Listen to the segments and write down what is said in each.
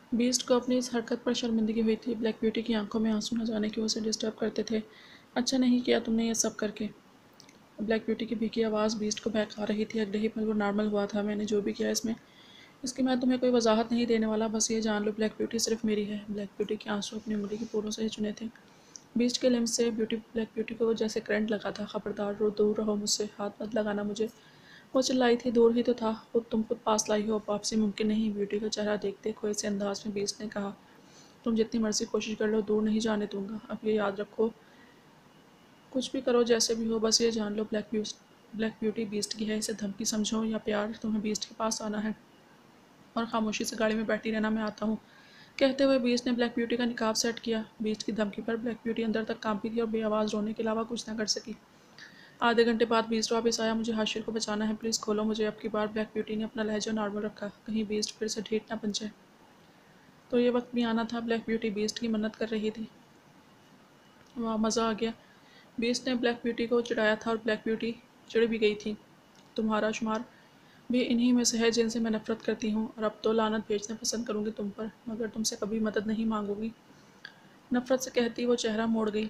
Beast को अपनी इस हरकत पर शर्मिंदगी हुई थी। ब्लैक ब्यूटी की आंखों में आंसू न जाने क्यों उसे डिस्टर्ब करते थे। अच्छा नहीं किया तुमने ये सब करके। ब्लैक ब्यूटी की भीगी आवाज़ बीस्ट को बहका रही थी। अगले ही पल वो नॉर्मल हुआ था। मैंने जो भी किया इसकी मैं तुम्हें कोई वजाहत नहीं देने वाला, बस ये जान लो ब्लैक ब्यूटी सिर्फ मेरी है। ब्लैक ब्यूटी के आंसू अपनी उंगली की पोरों से ही चुने थे। बीस्ट के लिम्स से ब्लैक ब्यूटी को जैसे करंट लगा था। खबरदार दूर रहो मुझसे, हाथ मत लगाना मुझे। वो चिल्लाई थी। दूर ही तो था, तुम खुद पास लाई हो, वापसी मुमकिन नहीं। ब्यूटी का चेहरा देखते खोए से अंदाज में बीस्ट ने कहा, तुम जितनी मर्जी कोशिश कर लो, दूर नहीं जाने दूंगा। अब ये याद रखो, कुछ भी करो जैसे भी हो, बस ये जान लो ब्लैक ब्यूटी बीस्ट की है। इसे धमकी समझो या प्यार, तुम्हें बीस्ट के पास आना है और खामोशी से गाड़ी में बैठी रहना, मैं आता हूँ। कहते हुए बीस्ट ने ब्लैक ब्यूटी का निकाब सेट किया। बीस्ट की धमकी पर ब्लैक ब्यूटी अंदर तक कांपी थी और बेआवाज़ रोने के अलावा कुछ न कर सकी। आधे घंटे बाद बीस्ट वापस आया। मुझे हाशिर को बचाना है, प्लीज़ खोलो मुझे। अब की बार ब्लैक ब्यूटी ने अपना लहजा नॉर्मल रखा, कहीं बीस्ट फिर से ढीठ ना बन जाए। तो ये वक्त भी आना था। ब्लैक ब्यूटी बीस्ट की मन्नत कर रही थी। वहाँ मज़ा आ गया। बीस्ट ने ब्लैक ब्यूटी को चिढ़ाया था और ब्लैक ब्यूटी चिढ़ भी गई थी। तुम्हारा शुमार भी इन्हीं में से है जिनसे मैं नफरत करती हूँ, और अब तो लानत भेजना पसंद करूँगी तुम पर, मगर तुमसे कभी मदद नहीं मांगूंगी। नफरत से कहती वो चेहरा मोड़ गई।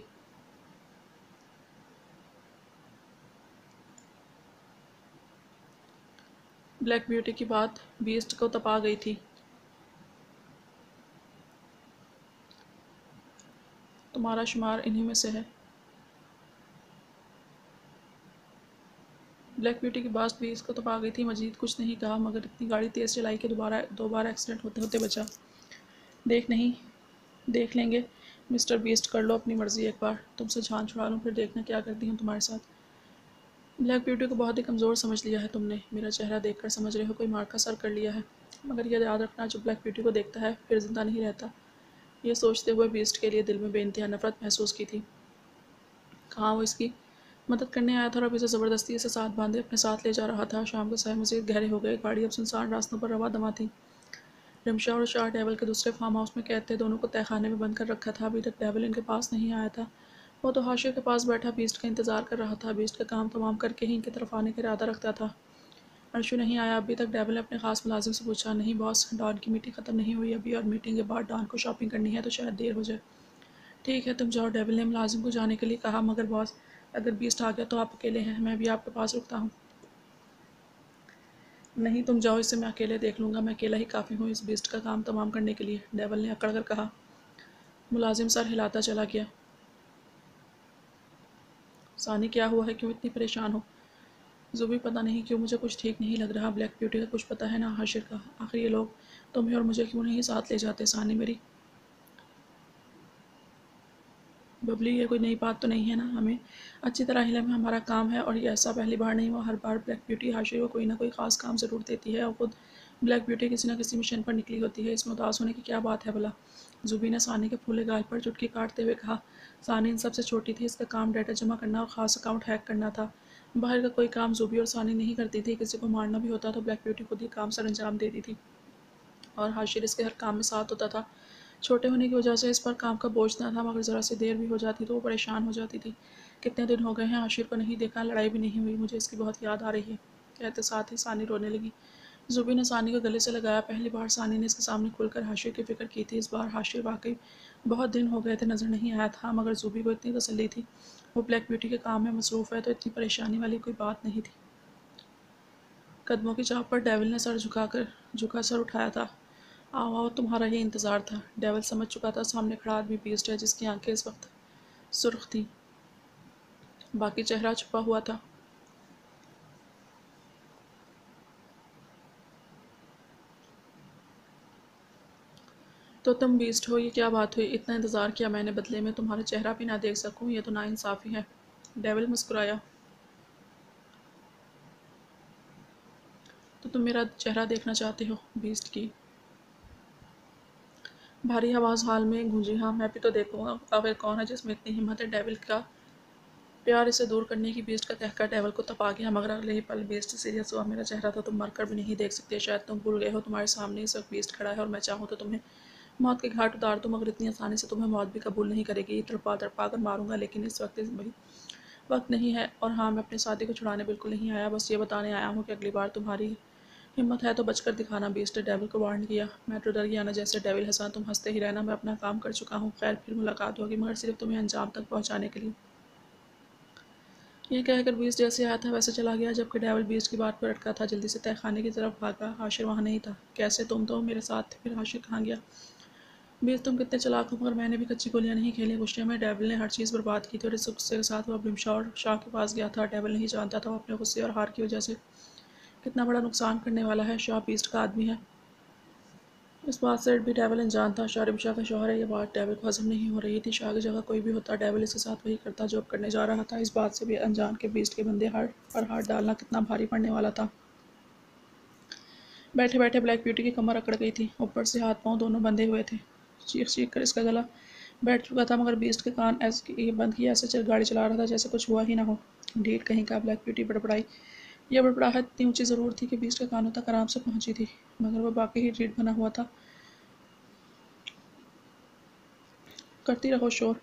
ब्लैक ब्यूटी की बात बीस्ट को तपा गई थी। तुम्हारा शुमार इन्हीं में से है। ब्लैक ब्यूटी की बात बीस्ट को तपा गई थी। मजीद कुछ नहीं कहा, मगर इतनी गाड़ी तेज़ चलाई कि दोबारा दो बार एक्सीडेंट होते होते बचा। देख नहीं देख लेंगे मिस्टर बीस्ट, कर लो अपनी मर्जी एक बार, तुमसे जान छुड़ा लूँ फिर देखना क्या करती हूँ तुम्हारे साथ। ब्लैक ब्यूटी को बहुत ही कमज़ोर समझ लिया है तुमने। मेरा चेहरा देखकर समझ रहे हो कोई मार का सर कर लिया है। मगर यह याद रखना, जो ब्लैक ब्यूटी को देखता है फिर जिंदा नहीं रहता। ये सोचते हुए बीस्ट के लिए दिल में बेइंतहा नफरत महसूस की थी। कहाँ वो इसकी मदद करने आया था और अब इसे ज़बरदस्ती इसे साथ बांधे अपने साथ ले जा रहा था। शाम के साय मज़ीद गहरे हो गए। गाड़ी अब सुनसान रास्तों पर रवा दवा थी। रिमशा और शाह डेविल के दूसरे फार्म हाउस में कैद थे। दोनों को तहखाने में बंद कर रखा था। अभी तक डेविल इनके पास नहीं आया था। वो तो हाशिर के पास बैठा बीस्ट का इंतज़ार कर रहा था। बीस्ट का काम तमाम करके ही इनकी तरफ आने का इरादा रखता था। अंशु नहीं आया अभी तक। डेविल ने अपने खास मुलाजिम से पूछा। नहीं बॉस, डॉन की मीटिंग ख़त्म नहीं हुई अभी, और मीटिंग के बाद डॉन को शॉपिंग करनी है तो शायद देर हो जाए। ठीक है तुम जाओ, डेविल ने मुलाजिम को जाने के लिए कहा। मगर बॉस, अगर बीस्ट आ गया तो आप अकेले हैं, मैं भी आपके पास रुकता हूँ। नहीं तुम जाओ, इसे मैं अकेले देख लूँगा, मैं अकेला ही काफ़ी हूँ इस बीस्ट का काम तमाम करने के लिए, डेविल ने अकड़ कर कहा। मुलाजिम सर हिलाता चला गया। सानी क्या हुआ है, क्यों इतनी परेशान हो? ज़ुबी, पता नहीं क्यों मुझे कुछ ठीक नहीं लग रहा। ब्लैक ब्यूटी का कुछ पता है ना हाशिर का। आखिर ये लोग तुम्हें और मुझे क्यों नहीं साथ ले जाते? सानी मेरी बबली, ये कोई नई बात तो नहीं है ना? हमें अच्छी तरह इल्म है, हमारा काम है, और ये ऐसा पहली बार नहीं हुआ। हर बार ब्लैक ब्यूटी हाशिर को कोई ना कोई ख़ास काम ज़रूर देती है और खुद ब्लैक ब्यूटी किसी न किसी मिशन पर निकली होती है। इसमें उदास होने की क्या बात है भला? ज़ुबी ने सानी के फूले गाल पर चुटकी काटते हुए कहा। सानी इन सबसे छोटी थी। इसका काम डाटा जमा करना और ख़ास अकाउंट हैक करना था। बाहर का कोई काम ज़ुबी और सानी नहीं करती थी। किसी को मारना भी होता तो ब्लैक ब्यूटी खुद ही काम सर अंजाम देती थी और हाशिर इसके हर काम में साथ होता था। छोटे होने की वजह से इस पर काम का बोझ ना था, मगर ज़रा सी देर भी हो जाती तो वो परेशान हो जाती थी। कितने दिन हो गए हैं हाशिर को नहीं देखा, लड़ाई भी नहीं हुई, मुझे इसकी बहुत याद आ रही है। कहते साथ ही सानी रोने लगी। ज़ुबी ने सानी को गले से लगाया। पहली बार सानी ने इसके सामने खुलकर हाशिर की फ़िक्र की थी। इस बार हाशिर वाकई बहुत दिन हो गए थे नज़र नहीं आया था, मगर ज़ुबी को इतनी तसल्ली थी वो ब्लैक ब्यूटी के काम में मसरूफ़ है, तो इतनी परेशानी वाली कोई बात नहीं थी। कदमों की चाप पर डेविल ने झुका सर उठाया था। आओ आओ, तुम्हारा ही इंतज़ार था। डेविल समझ चुका था सामने खड़ा आदमी बीस्ट है, जिसकी आंखें इस वक्त सुर्ख थीं, बाकी चेहरा छुपा हुआ था। तो तुम बीस्ट हो, ये क्या बात हुई? इतना इंतज़ार किया मैंने, बदले में तुम्हारा चेहरा भी ना देख सकूं, ये तो नाइंसाफ़ी है। डेविल मुस्कुराया। तो तुम मेरा चेहरा देखना चाहते हो? बीस्ट की भारी आवाज़ हाल में गूंजी। हाँ, मैं भी तो देखूंगा आखिर कौन है जिसमें इतनी हिम्मत है। डेविल का प्यार इसे दूर करने की बीस्ट का कहकर डेविल को तपा गया, मगर अगले ही पल बीस्ट सीरियस हुआ। मेरा चेहरा तो तुम मरकर भी नहीं देख सकते, शायद तुम भूल गए हो। तुम्हारे सामने इस वक्त बीस्ट खड़ा है और मैं चाहूँ तो तुम्हें मौत के घाट उतार दूँ, मगर इतनी आसानी से तुम्हें मौत भी कबूल नहीं करेगी। तड़पा तड़पा कर मारूंगा, लेकिन इस वक्त वही वक्त नहीं है। और हाँ, मैं अपनी शादी को छुड़ाने बिल्कुल नहीं आया, बस ये बताने आया हूँ कि अगली बार तुम्हारी हिम्मत है तो बचकर दिखाना, बीस्ट ने डेविल को वार्न किया। मैं तो डर गया ना, जैसे डेविल हंसा। तुम हंसते ही रहना, मैं अपना काम कर चुका हूँ। खैर फिर मुलाकात होगी, मगर सिर्फ तुम्हें अंजाम तक पहुँचाने के लिए। ये कहकर बीस्ट जैसे आया था वैसे चला गया, जबकि डेविल बीस्ट की बात पर अटका था। जल्दी से तहखाने की तरफ भागा। हाशिर वहाँ नहीं था। कैसे, तुम तो मेरे साथ थे, फिर हाशिर कहाँ गया? बीस्ट, तुम कितने चालाक हो, मगर मैंने भी कच्ची गोलियां नहीं खेली। गुस्से में डेविल ने हर चीज़ बर्बाद की थी और इस गुस्से के साथ वह ब्रिमशाह और शाह के पास गया था। डेविल नहीं जानता था वो अपने गुस्से और हार की वजह से कितना बड़ा नुकसान करने वाला है। शाह बीस्ट का आदमी है, इस बात से भी डेविल अनजान था। शाह रिमशा का शौहर है, ये बात डेविल को हजम नहीं हो रही थी। शाह की जगह कोई भी होता, डेविल इसके साथ वही करता जो अब करने जा रहा था। इस बात से भी अनजान के बीस्ट के बंदे हाथ पर हाथ डालना कितना भारी पड़ने वाला था। बैठे बैठे ब्लैक ब्यूटी की कमर अकड़ गई थी, ऊपर से हाथ पांव दोनों बंधे हुए थे। चीख चीख कर इसका गला बैठ चुका था, मगर बीस्ट के कान ऐसे बंद किए, ऐसे गाड़ी चला रहा था जैसे कुछ हुआ ही ना हो। ढीठ कहीं का, ब्लैक ब्यूटी बड़बड़ाई। यह बड़बड़ाहट इतनी ऊंची ज़रूर थी कि बीस्ट के कानों तक आराम से पहुंची थी, मगर वह बाकी ही ढीठ बना हुआ था। करती रहो शोर।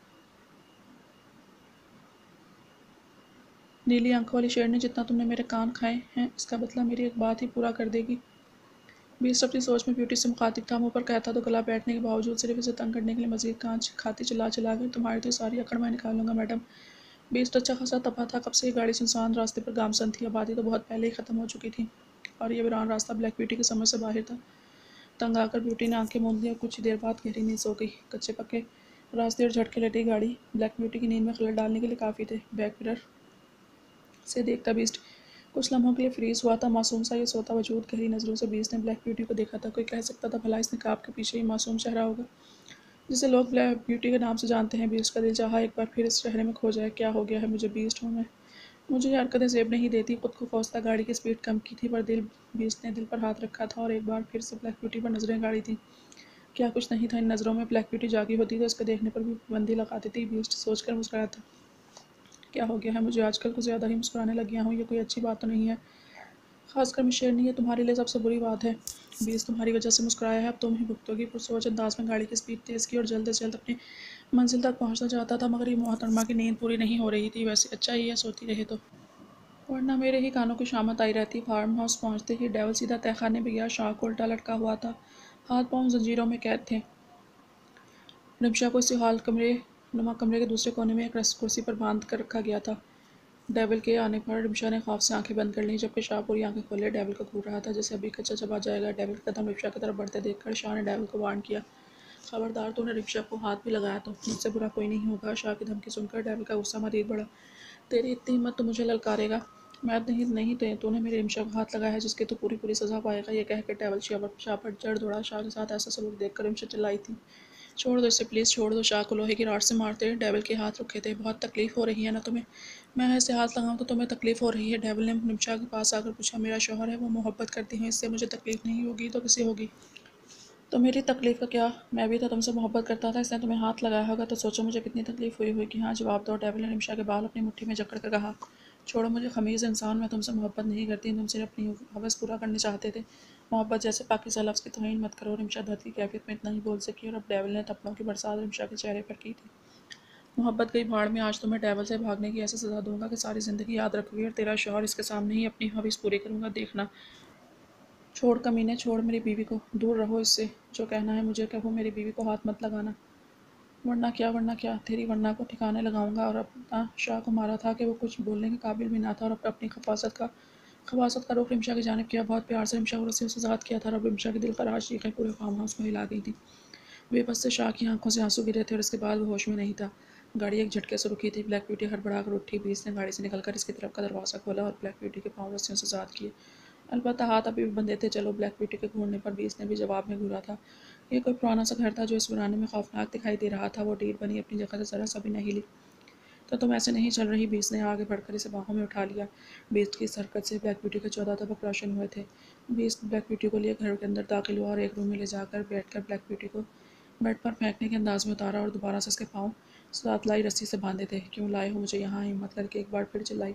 नीली आंखों वाली शेरनी, जितना तुमने मेरे कान खाए हैं इसका बदला मेरी एक बात ही पूरा कर देगी। बीस्ट अपनी सोच में ब्यूटी से मुखातिब था। मुँह पर कहता तो गला बैठने के बावजूद सिर्फ इसे तंग करने के लिए मजीद कांच खाती चिल्ला चिल्ला गई। तुम्हारी तो सारी अकड़ मैं निकाल लूंगा मैडम। बीस्ट अच्छा खासा तपा था। कब से ये गाड़ी सुनसान रास्ते पर गामसन थी, आबादी तो बहुत पहले ही ख़त्म हो चुकी थी और ये वीरान रास्ता ब्लैक ब्यूटी की समझ से बाहर था। तंग आकर ब्यूटी ने आंखें मूंद ली और कुछ ही देर बाद गहरी नींद सो गई। कच्चे पक्के रास्ते और झटके लटी गाड़ी ब्लैक ब्यूटी की नींद में खलल डालने के लिए काफ़ी थे। बैक मिरर से देखता बीस्ट कुछ लम्हों के लिए फ्रीज हुआ था। मासूम सा ये सोता वजूद, गहरी नज़रों से बीस्ट ने ब्लैक ब्यूटी को देखा था। कोई कह सकता था भला इस निकाब के पीछे ही मासूम चेहरा होगा जिसे लोग ब्लैक ब्यूटी के नाम से जानते हैं। बीस्ट का दिल चाहा एक बार फिर इस चेहरे में खो जाए। क्या हो गया है मुझे, बीस्ट हूँ मैं। मुझे ये हरकतें जेब नहीं देती। खुद को कोसता गाड़ी की स्पीड कम की थी, पर बीस्ट ने दिल पर हाथ रखा था और एक बार फिर से ब्लैक ब्यूटी पर नजरें गाड़ी थी। क्या कुछ नहीं था इन नज़रों में। ब्लैक ब्यूटी जागी होती तो उसके देखने पर भी पाबंदी लगा देती। बीस्ट सोचकर मुस्कुराया था। क्या हो गया है मुझे, आजकल कुछ ज़्यादा ही मुस्कुराने लग गया हूँ। ये कोई अच्छी बात तो नहीं है, खासकर मैं शेरनी, ये तुम्हारे लिए सबसे बुरी बात है। बीस तुम्हारी वजह से मुस्कुराया है, अब तुम ही भुगतोगी। पुरसोच अंदाज में गाड़ी की स्पीड तेज़ की और जल्द से जल्द अपनी मंजिल तक पहुंचना चाहता था, मगर ये मोहतरमा की नींद पूरी नहीं हो रही थी। वैसे अच्छा ही है सोती रहे तो, वरना मेरे ही कानों की शामत आई रहती। फार्म हाउस पहुंचते ही डेवल सीधा तहखाने में गया। शाह को उल्टा लटका हुआ था, हाथ पांव जंजीरों में कैद थे। रिमशा को इसी हाल कमरे के दूसरे कोने में एक कुर्सी पर बांध कर रखा गया था। डेविल के आने पर रिमशा ने खौफ से आंखें बंद कर लीं, जबकि शाह पूरी आंखें खोले डेविल को घूर रहा था जैसे अभी कच्चा चबा जाएगा। डेविल के कदम रिमशा की तरफ बढ़ते देखकर शाह ने डेविल को वार्न किया। खबरदार, तूने रिमशा को हाथ भी लगाया तो मुझसे बुरा कोई नहीं होगा। शाह की धमकी सुनकर डेविल का गुस्सा मजीद बढ़ा। तेरी इतनी हिम्मत तो मुझे ललकारेगा? मैं नहीं नहीं तूने मेरे रिमशा को हाथ लगाया है, जिसकी तो पूरी पूरी सजा पाएगा। ये कहकर डेविल शाह पर चढ़ दौड़ा। शाह के साथ ऐसा सलूक देखकर रिमशा चिल्लाई थी, छोड़ दो इसे प्लीज़, छोड़ दो। शाह को लोहे की रॉड से मारते डेविल के हाथ रुके थे। बहुत तकलीफ़ हो रही है ना तुम्हें? मैं ऐसे हाथ लगाऊं तो तुम्हें तकलीफ़ हो रही है? डेविल ने निमशा के पास आकर पूछा। मेरा शौहर है, वो मोहब्बत करती हैं, इससे मुझे तकलीफ़ नहीं होगी तो किसी होगी? तो मेरी तकलीफ़ का क्या? मैं भी तो तुमसे मोहब्बत करता था, इसने तुम्हें हाथ लगाया होगा तो सोचो मुझे कितनी तकलीफ़ हुई होगी। हाँ जवाब दो। डेविल ने निमशा के बाल अपनी मुट्ठी में जकड़ कर कहा। छोड़ो मुझे खमीज़ इंसान, मैं तुमसे मोहब्बत नहीं करती, तुम सिर्फ अपनी हवस पूरा करना चाहते थे। मोहब्बत जैसे पाकिज़ा लफ्ज़ की तौहीन मत करो। रिमशा धद की कैफियत में इतना ही बोल सकी और अब डेविल ने थप्पड़ों की बरसात रिमशा के चेहरे पर की थी। मोहब्बत गई भाड़ में, आज तुम्हें डेविल से भागने की ऐसी सज़ा दूंगा कि सारी ज़िंदगी याद रखोगी और तेरा शौहर इसके सामने ही अपनी हवीस पूरी करूंगा, देखना। छोड़ कमीने, छोड़ मेरी बीवी को, दूर रहो इससे। जो कहना है मुझे कहो, मेरी बीवी को हाथ मत लगाना। वरना क्या, वरना क्या? तेरी वरना को ठिकाने लगाऊंगा। और अपना शाह को मारा था कि वो कुछ बोलने के काबिल भी ना था, और अपनी खफासत का रुख रिमशा की जानिब किया। बहुत प्यार से रिमशा को रस्सियों से आज़ाद किया था। अब रिमशा की दिल खराश चीखें पूरे फार्म हाउस को हिला गई थी। बेबस से शाह की आंखों से आंसू गिरे थे और इसके बाद वो होश में नहीं था। गाड़ी एक झटके से रुकी थी। ब्लैक ब्यूटी हड़बड़ा कर उठी। बीस ने गाड़ी से निकलकर इसकी तरफ का दरवाज़ा खोला और ब्लैक ब्यूटी के पाँव रस्सियों से आज़ाद किए। अलबत्ता हाथ अभी भी बंधे थे। चलो, ब्लैक ब्यूटी के घूरने पर बीस ने भी जवाब में घूरा था। ये कोई पुराना सा घर था जो इस वीराने में खौफनाक दिखाई दे रहा था। वो डीर बनी अपनी जगह से ज़रा सा भी नहीं हिली। तो तुम ऐसे नहीं चल रही? बीस ने आगे बढ़कर इसे बाहों में उठा लिया। बीस की इस हरकत से ब्लैक ब्यूटी के 14 तबक रोशन हुए थे। बीस ब्लैक ब्यूटी को लिए घर के अंदर दाखिल हुआ और एक रूम में ले जाकर बैठकर ब्लैक ब्यूटी को बेड पर फेंकने के अंदाज में उतारा और दोबारा से उसके पाँव साथ लाई रस्सी से बांधे थे। क्यों लाए हो मुझे यहाँ? हिम्मत करके एक बार फिर चिल्लाई।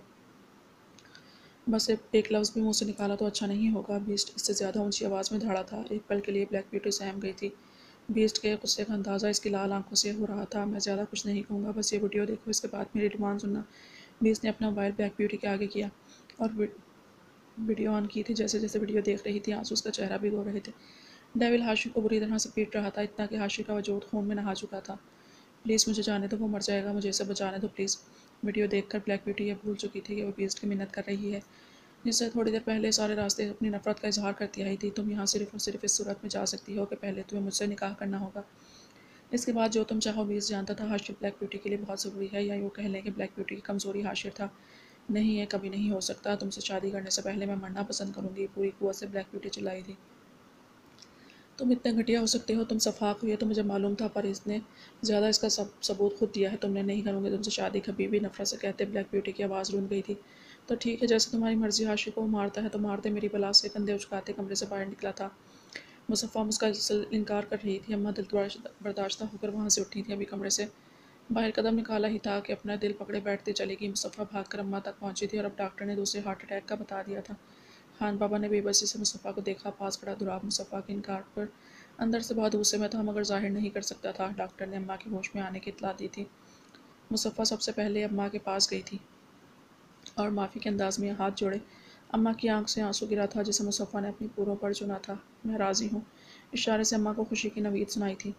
बस एक लफ्ज़ भी मुंह से निकाला तो अच्छा नहीं होगा। बीस्ट इससे ज़्यादा ऊंची आवाज़ में धड़ा था। एक पल के लिए ब्लैक ब्यूटी सहम गई थी। बीस्ट के गुस्से का अंदाज़ा इसकी लाल आंखों से हो रहा था। मैं ज़्यादा कुछ नहीं कहूँगा, बस ये वीडियो देखो, इसके बाद मेरी डिमांड सुनना। बीस्ट ने अपना मोबाइल ब्लैक ब्यूटी के आगे किया और वीडियो ऑन की थी। जैसे जैसे वीडियो देख रही थी आंसू उसका चेहरा भिगो रहे थे। डेविल हाशिर को बुरी तरह से पीट रहा था, इतना कि हाशिर का वजूद खून में नहा चुका था। प्लीज़ मुझे जाने दो, वो मर जाएगा, मुझे इसे बचाने दो प्लीज़। वीडियो देखकर ब्लैक ब्यूटी ये भूल चुकी थी कि वो बीस्ट की मिन्नत कर रही है, जिससे थोड़ी देर पहले सारे रास्ते अपनी नफरत का इजहार करती आई थी। तुम यहाँ सिर्फ और सिर्फ इस सूरत में जा सकती हो कि पहले तुम्हें मुझसे निकाह करना होगा, इसके बाद जो तुम चाहो। बीस जानता था हाशिर ब्लैक ब्यूटी के लिए बहुत ज़रूरी है, या यूँ कह लें कि ब्लैक ब्यूटी की कमज़ोरी हाशिर था। नहीं, ये कभी नहीं हो सकता, तुमसे शादी करने से पहले मैं मरना पसंद करूँगी, पूरी कुआ से ब्लैक ब्यूटी चिल्लाई थी। तुम इतने घटिया हो सकते हो, तुम सफाक हो, ये तो मुझे मालूम था, पर इसने ज़्यादा इसका सबूत खुद दिया है तुमने। नहीं करूँगी तुमसे शादी कभी भी, नफरत से कहते ब्लैक ब्यूटी की आवाज़ रुन गई थी। तो ठीक है, जैसे तुम्हारी मर्जी। हाशिर को मारता है तो मार दे, मेरी बला से। कंधे उचकाते कमरे से बाहर निकला था। मुसफ़ा मुस्का इनकार कर रही थी। अम्मा दिल बर्दाश्त होकर वहाँ से उठी थी, अभी कमरे से बाहर कदम निकाला ही था कि अपना दिल पकड़े बैठती चलेगी। मुसफ़ा भागकर अम्मा तक पहुँची थी और अब डॉक्टर ने दूसरे हार्ट अटैक का बता दिया था। खान बाबा ने बेबसी से मुसफ़ा को देखा, पास खड़ा दुराब मुसफ़ा के इनकार पर अंदर से बहुत गुस्से में था, मगर ज़ाहिर नहीं कर सकता था। डॉक्टर ने अम्मा के होश में आने की इत्तला दी थी। मुसफ़ा सबसे पहले अम्मा के पास गई थी और माफ़ी के अंदाज में हाथ जोड़े। अम्मा की आंख से आंसू गिरा था, जिसे मुसफ़ा ने अपनी पूरों पर चुना था। मैं राज़ी हूँ, इशारे से अम्मा को खुशी की नवीद सुनाई थी।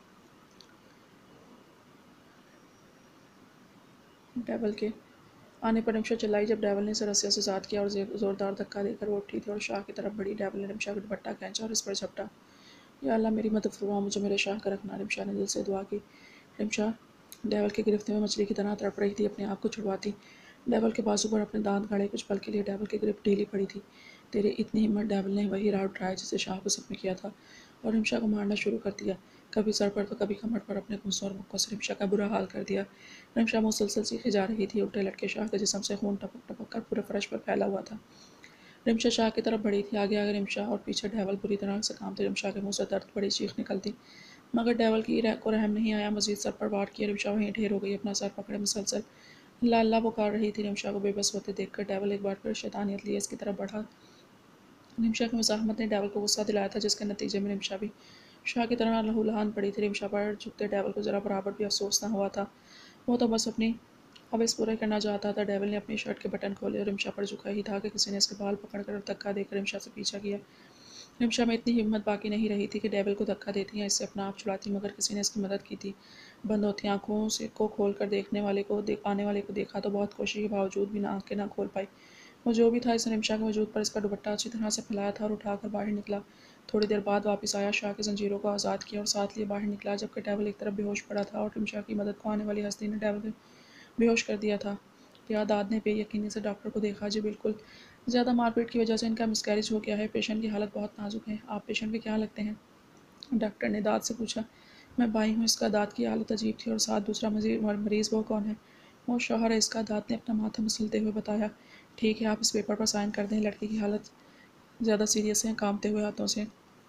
डेवल के आने पर रिमशा चिल्लाई, जब डेवल ने इसे रस्सियों से साथ किया और ज़ोरदार धक्का देकर वो उठी थी और शाह की तरफ बढ़ी। डेवल ने रिमशा का दुपट्टा खींचा और इस पर झपटा। या अल्लाह, मेरी मदद फरमा, मुझे मेरे शाह का रखना। रिमशा ने दिल से दुआ की। रिमशा डेवल की गिरफ्त में मछली की तरह तड़प रही थी, अपने आप को छुड़वाती। डेवल के बाजू पर अपने दांत गाड़े, कुछ पल के लिए डेवल की ग्रिप ढीली पड़ी थी। तेरी इतनी हिम्मत! डेवल ने वही राह उठाया जिसे शाह को सबने किया था, और रिमशा को मारना शुरू कर दिया। कभी सर पर तो कभी कमर पर, अपने घूंसों और मुक्कों से रिमशा का बुरा हाल कर दिया। रिमशा मुसलसल चीखे जा रही थी। उल्टे लटके शाह के जिस्म से खून टपक टपक कर पूरे फर्श पर फैला हुआ था। रिमशा शाह की तरफ बढ़ी थी, आगे आगे रिमशा और पीछे डेवल बुरी तरह से कांपते। रिमशा के मुंह से दर्द बड़ी चीख निकलती, मगर डेवल की को रहम नहीं आया। मजीद सर पर वार किया, रिमशा वहीं ढेर हो गई, अपना सर पकड़े मुसलसल अल्लाह अल्लाह पुकार रही थी। रिमशा को बेबस होते देखकर डेवल एक बार फिर शैतानियत लिए इसकी तरफ बढ़ा। रिमशा की मुज़ाहमत ने डेवल को गुस्सा दिलाया था, जिसके नतीजे में रिमशा भी शाह की तरह लहूलुहान पड़ी थी। रिमशा पर झुकते डेवल को ज़रा बराबर भी अफसोस न हुआ था। वो तो बस अपनी ख्वाहिश पूरा करना चाहता था। डेवल ने अपनी शर्ट के बटन खोले और रिमशा पर झुका ही था कि किसी ने इसके बाल पकड़कर धक्का देकर रिमशा से पीछा किया। रिमशा में इतनी हिम्मत बाकी नहीं रही थी कि डेविल को धक्का देती या इससे अपना आप छुड़ाती, मगर किसी ने इसकी मदद की थी। बंद होती आंखों से को खोल कर आने वाले को देखा, तो बहुत कोशिश के बावजूद भी आंखें ना खोल पाई। वो जो भी था, इसने रिमशा के वजूद पर इसका दुपट्टा अच्छी तरह से फैलाया था और उठाकर बाहर निकला। थोड़ी देर बाद वापस आया, शाह की जंजीरों को आज़ाद किया और साथ लिए बाहर निकला, जबकि डेविल एक तरफ बेहोश पड़ा था और रिमशा की मदद को आने वाली हस्ती ने डेविल को बेहोश कर दिया था। यादाद ने बेयकीनी से डॉक्टर को देखा। जी बिल्कुल, ज़्यादा मारपीट की वजह से इनका मिसकैरेज हो गया है। पेशेंट की हालत बहुत नाजुक है। आप पेशेंट के क्या लगते हैं? डॉक्टर ने दाद से पूछा। मैं बाई हूँ। इसका दाद की हालत अजीब थी। और साथ दूसरा मरीज़ वो कौन है? वो शौहर है इसका, दाद ने अपना माथा मसलते हुए बताया। ठीक है, आप इस पेपर पर साइन कर दें। लड़के की हालत ज़्यादा सीरियस है। कांपते हुए हाथों से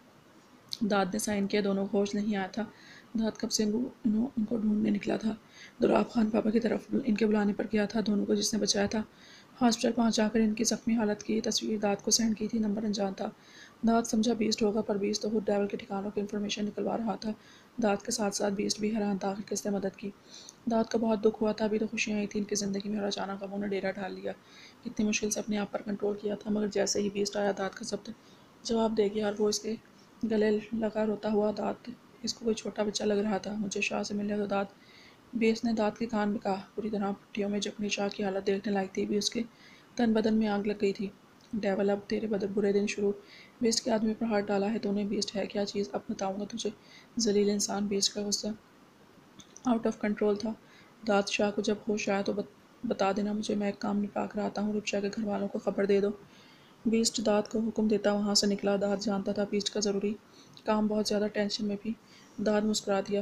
दाद ने साइन किया। दोनों को होश नहीं आया था। दाद कब से उनको ढूंढने निकला था। दुराब खान पापा की तरफ इनके बुलाने पर गया था। दोनों को जिसने बचाया था, हॉस्पिटल पहुंचाकर इनकी जख्मी हालत की तस्वीर दाद को सेंड की थी। नंबर अनजान था। दाद समझा बीस्ट होगा, पर बीस्ट तो खुद डेवल के ठिकानों की इन्फॉर्मेशन निकलवा रहा था। दाद के साथ साथ बीस्ट भी हैरान था, आखिर किसने मदद की। दाद को बहुत दुख हुआ था। अभी तो खुशियाँ आई थी इनकी ज़िंदगी में, और अचानक अब उन्होंने डेरा डाल लिया। कितनी मुश्किल से अपने आप पर कंट्रोल किया था, मगर जैसे ही बीस्ट आया, दाद का शब्द जवाब दे गया और वो इसके गले लगा रोता हुआ। दाद इसको कोई छोटा बच्चा लग रहा था। मुझे शाह से मिलने दो दाद, बेस ने दाद के कान में कहा। पूरी तरह पट्टियों में जखनी शाह की हालत देखने लायक थी भी। उसके तन बदन में आग लग गई थी। डेवल, अब तेरे बुरे दिन शुरू। बेस्ट के आदमी पर हाथ डाला है तूने। बेस्ट है क्या चीज़? अब बताऊंगा तुझे, जलील इंसान। बेस्ट का गुस्सा आउट ऑफ कंट्रोल था। दाद शाह को जब होश आया तो बता देना मुझे, मैं एक काम निपटा कर आता हूँ। रिक्शा के घर वालों को खबर दे दो। बीस्ट दाद को हुक्म देता वहाँ से निकला। दाद जानता था बीस्ट का ज़रूरी काम, बहुत ज़्यादा टेंशन में भी। दाद मुस्कुरा दिया।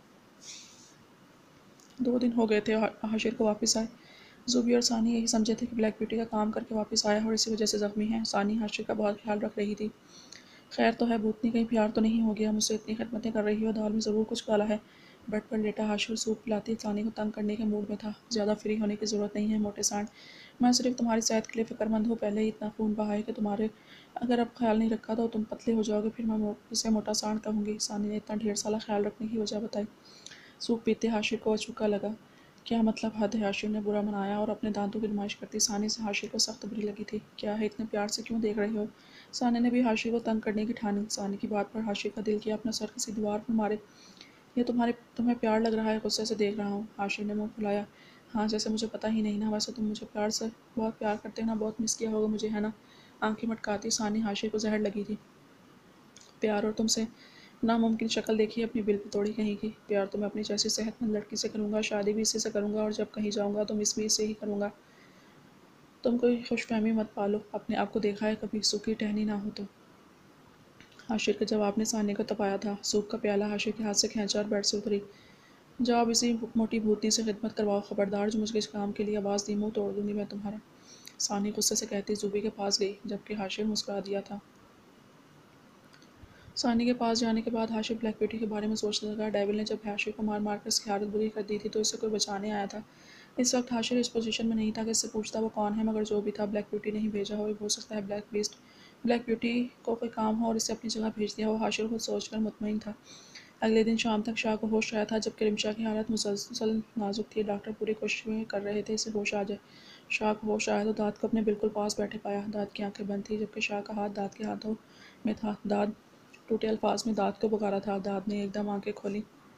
2 दिन हो गए थे हाशिर को वापस आए। ज़ुबी और सानी यही समझे थे कि ब्लैक ब्यूटी का काम करके वापस आया और इसी वजह से ज़ख्मी है। सानी हाशिर का बहुत ख्याल रख रही थी। खैर तो है, भूतनी कहीं प्यार तो नहीं हो गया? मुझसे इतनी खिदमतें कर रही हो, दाल में ज़रूर कुछ काला है। बेड पर लेटा हाशिर सूप पिलाती सानी को तंग करने के मूड में था। ज़्यादा फ्री होने की ज़रूरत नहीं है मोटे सांड, मैं सिर्फ तुम्हारी सेहत के लिए फ़िक्रमंद हूँ। पहले ही इतना खून बहा है कि तुम्हारे अगर अब ख्याल नहीं रखा तो तुम पतले हो जाओगे, फिर मैं इसे मोटा सांड कहूँगी। सानी ने इतना ढेर सारा ख्याल रखने की वजह बताई। सूप पीते हाशिर को अचूका लगा। क्या मतलब, हद है। हाशिर ने बुरा मनाया और अपने दांतों की नुमाइश करती सानी से हाशिर को सख्त बुरी लगी थी। क्या है, इतने प्यार से क्यों देख रहे हो? सानी ने भी हाशिर को तंग करने की ठानी। सानी की बात पर हाशिर का दिल किया अपना सर किसी दीवार पर मारे। ये तुम्हें प्यार लग रहा है? गुस्से से देख रहा हूँ। हाशिर ने मुंह फुलाया। हाँ, जैसे मुझे पता ही नहीं ना। वैसे तुम मुझे प्यार से बहुत प्यार करते हो ना, बहुत मिस किया होगा मुझे, है ना? आंखें मटकाती सानी हाशिर को जहर लगी थी। प्यार और तुमसे नामुमकिन शक्ल देखी अपनी बिल पे तोड़ी कहीं की। प्यार तो मैं अपनी जैसी सेहतमंद लड़की से करूँगा, शादी भी इसी से करूँगा, और जब कहीं जाऊँगा तो मिस भी इससे ही करूँगा। तुम कोई खुशफहमी मत पालो, अपने आप को देखा है कभी? सूखी टहनी ना हो तो। हाशिर के जवाब ने सानी को तपाया था। सूप का प्याला हाशिर के हाथ से खींचा और बेड से उतरी। जाओ इसी मोटी भूतनी से खिदमत करवाओ। खबरदार जो मुझे इस काम के लिए आवाज़ दी, मुंह तोड़ दूंगी मैं तुम्हारा। सानी गुस्से से कहती जूबी के पास गई, जबकि हाशिर मुस्कुरा दिया था। सानी के पास जाने के बाद हाशिर ब्लैक ब्यूटी के बारे में सोचने लगा। डेविल ने जब हाशिर को मार मार कर इसकी हालत बुरी कर दी थी तो इसे कोई बचाने आया था। इस वक्त हाशिर इस पोजीशन में नहीं था कि इससे पूछता वो कौन है, मगर जो भी था ब्लैक ब्यूटी ने ही भेजा हो सकता है ब्लैक बीस्ट ब्लैक ब्यूटी को कोई काम हो और इसे अपनी जगह भेज दिया हो। हाशिर खुद सोचकर मुतमईन था। अगले दिन शाम तक शाह को होश आया था, जबकि रिमशा की हालत मुसलसल नाजुक थी। डॉक्टर पूरी कोशिश कर रहे थे इसे होश आ जाए। शाह को होश आया तो दाद को अपने बिल्कुल पास बैठे पाया। दाद की आंखें बंद थी, जबकि शाह का हाथ दाद के हाथों में था। दाद टूटे अल्फाज में दाद को पुकारा था। दाद ने एकदम आंखें खोली।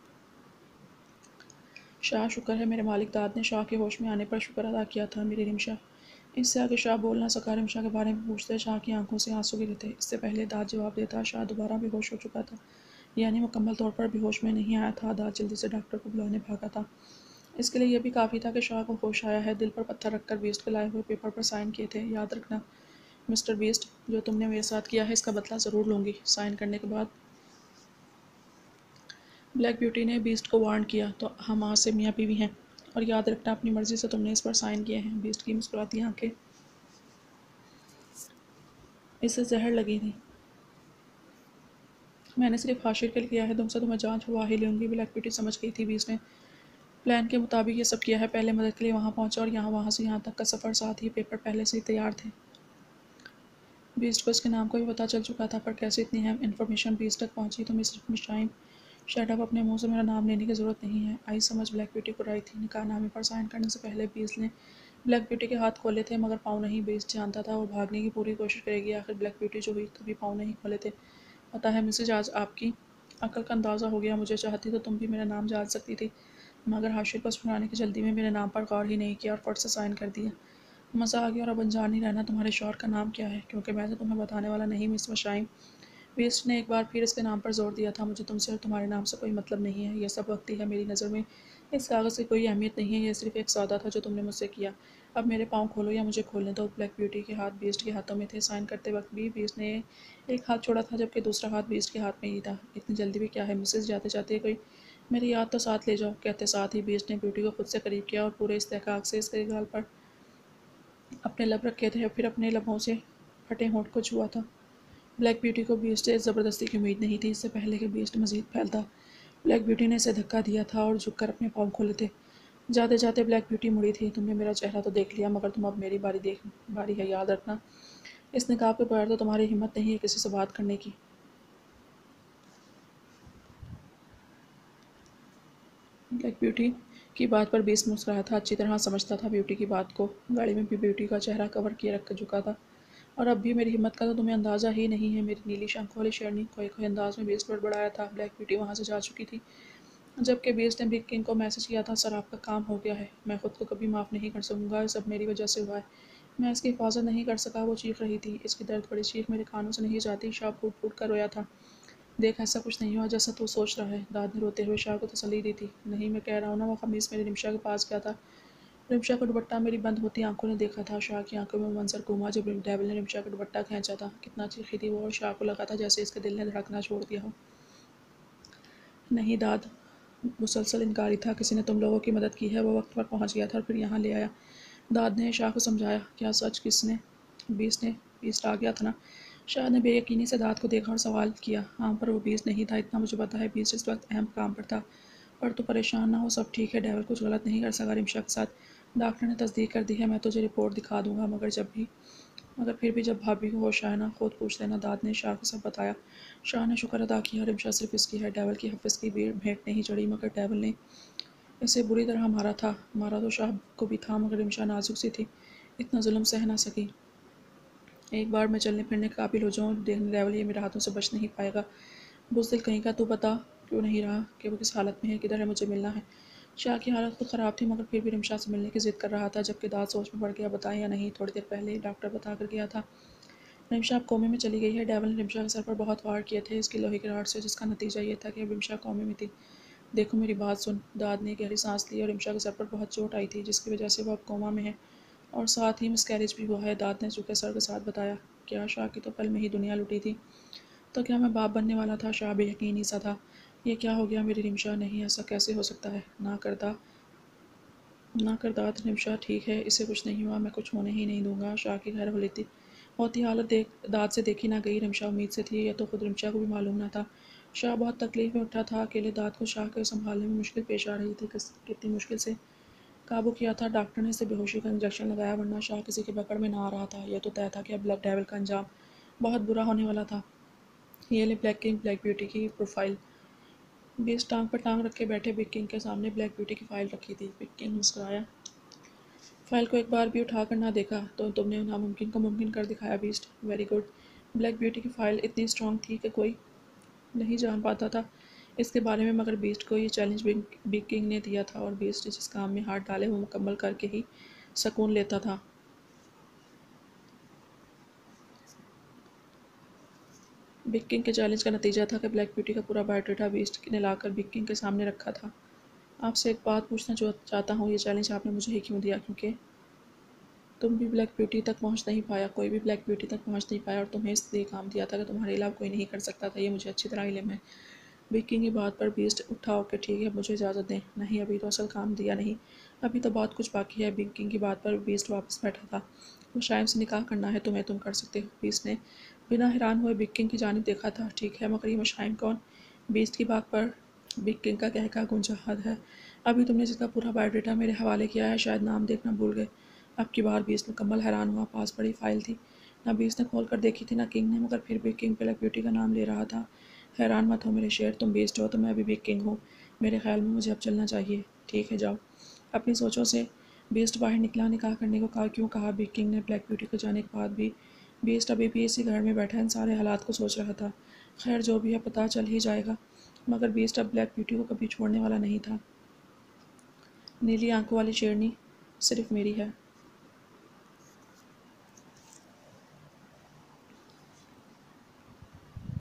शाह, शुक्र है मेरे मालिक। दाद ने शाह के होश में आने पर शुक्र अदा किया था। मेरी रिमशा। इससे आगे शाह बोल ना सका। रिमशा के बारे में पूछते शाह की आंखों से आंसू गिरे थे। इससे पहले दाद जवाब देता शाह दोबारा बेहोश हो चुका था, यानी मुकम्मल तौर पर बेहोश में नहीं आया था। दाद जल्दी से डॉक्टर को बुलाने भागा था। इसके लिए यह भी काफ़ी था कि शाह को होश आया है। दिल पर पत्थर रखकर बीस्ट के लाए हुए पेपर पर साइन किए थे। याद रखना मिस्टर बीस्ट, जो तुमने मेरे साथ किया है इसका बदला ज़रूर लूँगी। साइन करने के बाद ब्लैक ब्यूटी ने बीस्ट को वार्न किया, तो हम आज से मियाँ बीवी हैं, और याद रखना अपनी मर्जी से तुमने इस पर साइन किए हैं। बीस्ट की मुस्कुराती आंखें इससे जहर लगी थी। मैंने सिर्फ हाशिर के लिए किया है, तुमसे तो मैं जान छुड़वा ही लूँगी। ब्लैक ब्यूटी समझ गई थी बीस्ट ने प्लान के मुताबिक ये सब किया है। पहले मदद के लिए वहाँ पहुँचा और वहाँ से यहाँ तक का सफ़र, साथ ही पेपर पहले से ही तैयार थे। बीस्ट को इसके नाम को भी पता चल चुका था, पर कैसे इतनी अहम इन्फॉर्मेशन बीस्ट तक पहुँची? तो मिस मिशाइम, शट अप, अपने मुंह से मेरा नाम लेने की ज़रूरत नहीं है। आई समझ ब्लैक ब्यूटी को राई थी। निकाहनामे पर साइन करने से पहले बीस्ट ने ब्लैक ब्यूटी के हाथ खोले थे, मगर पाँव नहीं। बीस्ट जानता था वो भागने की पूरी कोशिश करेगी, आखिर ब्लैक ब्यूटी जो हुई तभी पाँव नहीं खोले थे। पता है मिसेज, आज आपकी अकल का अंदाज़ा हो गया। मुझे चाहती तो तुम भी मेरा नाम जान सकती थी, मगर हाशिर को सुनाने की जल्दी में मेरे नाम पर गौर ही नहीं किया और फट से साइन कर दिया। मज़ा आ गया। और अब अनजान ही रहना तुम्हारे शौहर का नाम क्या है, क्योंकि मैं तो तुम्हें बताने वाला नहीं मिस मशाइम। वेस्ट ने एक बार फिर इसके नाम पर जोर दिया था। मुझे तुमसे और तुम्हारे नाम से कोई मतलब नहीं है। यह सब वक्ती है। मेरी नज़र में इस कागज़ की कोई अहमियत नहीं है। यह सिर्फ एक सौदा था जो तुमने मुझसे किया। अब मेरे पाँव खोलो या मुझे खोलने दो। ब्लैक ब्यूटी के हाथ बीस्ट के हाथों में थे। साइन करते वक्त भी बीस्ट ने एक हाथ छोड़ा था, जबकि दूसरा हाथ बीस्ट के हाथ में ही था। इतनी जल्दी भी क्या है मिसेज, जाते जाते कोई मेरी याद तो साथ ले जाओ। कहते साथ ही बीस्ट ने ब्यूटी को खुद से करीब किया और पूरे इस्तेहकाक से इसके गाल पर अपने लब रखे थे और फिर अपने लबों से फटे होंठ को छुआ था। ब्लैक ब्यूटी को बीस्ट से ज़बरदस्ती की उम्मीद नहीं थी। इससे पहले कि बीस्ट मज़ीद फैलता, ब्लैक ब्यूटी ने इसे धक्का दिया था और झुककर अपने पाँव खोले थे। जाते जाते ब्लैक ब्यूटी मुड़ी थी। तुमने मेरा चेहरा तो देख लिया, मगर तुम अब मेरी बारी है, याद रखना। इस निकाह के बगैर तो तुम्हारी हिम्मत नहीं है किसी से बात करने की। ब्लैक ब्यूटी की बात पर बीस्ट मुस्कुराया था। अच्छी तरह समझता था ब्यूटी की बात को। गाड़ी में भी ब्यूटी का चेहरा कवर किए रख कर झुका था। और अब भी मेरी हिम्मत का तो तुम्हें अंदाज़ा ही नहीं है। मेरी नीली आंखों वाली शेरनी खोए खोए अंदाज में बीस्ट बड़बड़ाया था। ब्लैक ब्यूटी वहाँ से जा चुकी थी, जबकि बीस्ट ने बिग किंग को मैसेज किया था, सर आपका काम हो गया है। मैं खुद को कभी माफ़ नहीं कर सकूँगा, ये सब मेरी वजह से हुआ है। मैं इसकी हिफाजत नहीं कर सका। वो चीख रही थी। इसकी दर्द बड़ी चीख मेरे कानों से नहीं जाती। शाह फूट फूट कर रोया था। देख, ऐसा कुछ नहीं हुआ जैसा तू सोच रहा है। दाद ने रोते हुए शाह को तसल्ली दी थी। नहीं, मैं कह रहा हूँ ना, वो खमीस मेरी रिमशा के पास गया था। रिमशा का दुपट्टा मेरी बंद होती आंखों ने देखा था। शाह की आंखों में मंजर घूमा जब डेविल ने रिमशा का दुपट्टा खींचा था। कितना चीखी थी वो, और शाह को लगा था जैसे इसके दिल ने धड़कना छोड़ दिया हो। नहीं दाद मुसलसल इनकारी था। किसी ने तुम लोगों की मदद की है। वो वक्त पर पहुंच गया था और फिर यहाँ ले आया। दाद ने शाह को समझाया। क्या सच? किसने? बीस्ट आ गया था ना। शाह ने बेयकीनी से दाद को देखा और सवाल किया। हाँ, पर वो बीस्ट नहीं था, इतना मुझे पता है। बीस्ट इस वक्त अहम काम पर था। पर तू परेशान ना हो, सब ठीक है। डेविल कुछ गलत नहीं कर सका रिमशा के साथ। डॉक्टर ने तस्दीक कर दी है। मैं तुझे रिपोर्ट दिखा दूंगा, मगर फिर भी जब भाभी को होश आए ना, खुद पूछ लेना। दाद ने शाह को सब बताया। शाह ने शुक्र अदा किया। रिमशा सिर्फ इसकी है, डेविल की हफ्स की भी भेंट नहीं चढ़ी। मगर डेविल ने इसे बुरी तरह मारा था। मारा तो शाह को भी था, मगर रिमशा नाजुक सी थी, इतना जुल्म सह ना सकी। एक बार मैं चलने फिरने के काबिल हो जाऊँ, देखने लेवल ये मेरे हाथों से बच नहीं पाएगा। बुज़दिल कहीं का, तू बता क्यों नहीं रहा कि वो किस हालत में है, किधर है, मुझे मिलना है। शाह की हालत तो ख़राब थी, मगर फिर भी रिमशा से मिलने की ज़िद कर रहा था, जबकि दाद सोच में पड़ गया, बताएं या नहीं, थोड़ी देर पहले ही डॉक्टर बता कर गया था रिमशा अब कोमे में चली गई है। डेविल ने रिमशा के सर पर बहुत वार किए थे इसकी लोहे की रॉड से, जिसका नतीजा ये था कि अब रिमशा कोमे में थी। देखो मेरी बात सुन। दाद ने गहरी सांस ली और रिमशा के सर पर बहुत चोट आई थी, जिसकी वजह से वो अब कोमा में है और साथ ही मिसकैरेज भी हुआ है। दाद ने सूखे सर के साथ बताया। क्या शाह की तो पल में ही दुनिया लुटी थी। तो क्या मैं बाप बनने वाला था? शाह बेयकीन सा था। ये क्या हो गया मेरी रिमशा? नहीं, ऐसा कैसे हो सकता है? ना कर दाद। रिमशा ठीक है, इसे कुछ नहीं हुआ, मैं कुछ होने ही नहीं दूंगा। शाह की खैर होती हालत देख दाद से देखी ना गई। रिमशा उम्मीद से थी, यह तो खुद रिमशा को भी मालूम ना था। शाह बहुत तकलीफ में उठा था। अकेले दाद को शाह को संभालने में मुश्किल पेश आ रही थी। कितनी मुश्किल से काबू किया था। डॉक्टर ने इसे बेहोशी का इंजेक्शन लगाया, वरना शाह किसी के पकड़ में ना आ रहा था। यह तो तय था कि अब ब्लैक डेविल का अंजाम बहुत बुरा होने वाला था। ये ले ब्लैक किंग, ब्लैक ब्यूटी की प्रोफाइल। बीस टांग पर टांग रखे बैठे बिग किंग के सामने ब्लैक ब्यूटी की फाइल रखी थी। बिग किंग मुस्कुराया। फाइल को एक बार भी उठा कर ना देखा तो तुमने नामुमकिन को मुमकिन कर दिखाया Beast. Very good. Black Beauty की फाइल इतनी स्ट्रांग थी कि कोई नहीं जान पाता था इसके बारे में, मगर बीस्ट को ये चैलेंज बिग किंग ने दिया था और बीस्ट जिस काम में हाथ डाले वो मुकम्मल करके ही सुकून लेता था। बिग किंग के चैलेंज का नतीजा था कि ब्लैक ब्यूटी का पूरा बायोडाटा बीस्ट ने लाकर बिग किंग के सामने रखा था। आपसे एक बात पूछना चाहता हूँ, ये चैलेंज आपने मुझे ही क्यों दिया? क्योंकि तुम भी ब्लैक ब्यूटी तक पहुंच नहीं पाया, कोई भी ब्लैक ब्यूटी तक पहुंच नहीं पाया, और तुम्हें इसलिए काम दिया था कि तुम्हारे अलावा कोई नहीं कर सकता था। ये मुझे अच्छी तरह इल्म है। विक्की की बात पर बीस्ट उठा। ओके ठीक है, मुझे इजाज़त दें। नहीं, अभी तो असल काम दिया नहीं, अभी तो बहुत कुछ बाकी है। बिग किंग की बात पर बीस्ट वापस बैठा था। वो शायद से निकाह करना है तुम्हें, तुम कर सकते हो। बीस्ट ने बिना हैरान हुए बिग किंग की जानिब देखा था। ठीक है, मगर ये मुशाइम कौन? बीस्ट की बात पर बिग किंग का कहका गूंजा। हद है, अभी तुमने जिसका पूरा बायोडाटा मेरे हवाले किया है, शायद नाम देखना भूल गए। अब की बार बीस्ट मुकम्मल हैरान हुआ। पास पड़ी फाइल थी, ना बीस्ट ने खोल कर देखी थी ना किंग ने, मगर फिर भी किंग ब्लैक ब्यूटी का नाम ले रहा था। हैरान मत हो मेरे शेर, तुम बेस्ट हो तो मैं अभी भी किंग हूँ। मेरे ख्याल में मुझे अब चलना चाहिए। ठीक है, जाओ अपनी सोचों से। बेस्ट बाहर निकला। निकाह करने को कहा क्यों कहा? बिग किंग ने ब्लैक ब्यूटी को जाने के बाद भी बेस्ट अभी भी इसी घर में बैठा इन सारे हालात को सोच रहा था। खैर जो भी है पता चल ही जाएगा, मगर बेस्ट अब ब्लैक ब्यूटी को कभी छोड़ने वाला नहीं था। नीली आंखों वाली शेरनी सिर्फ मेरी है।